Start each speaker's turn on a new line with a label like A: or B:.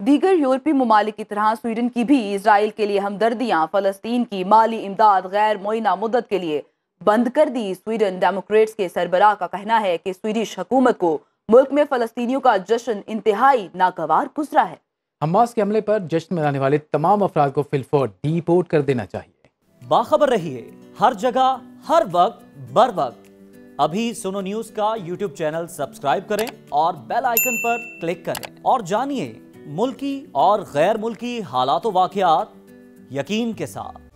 A: दीगर यूरोपीय ममालिक की तरह स्वीडन की भी इसराइल के लिए हमदर्दियां फलस्तीन की माली इमदाद गैर मुइना मुद्दत के लिए बंद कर दी। स्वीडन डेमोक्रेट्स के सरबराह का कहना है कि स्वीडिश हुकूमत को मुल्क में फलस्तीनियों का जश्न इंतहाई नागवार गुजरा है।
B: हमास के हमले पर जश्न मनाने वाले तमाम अफराद को फिलफौर डिपोर्ट कर देना चाहिए।
C: बाखबर रहिए हर जगह हर वक्त बर वक्त। अभी सुनो न्यूज का यूट्यूब चैनल सब्सक्राइब करें और बेल आइकन पर क्लिक करें और जानिए मुल्की और गैर मुल्की हालात व वाक़यात यकीन के साथ।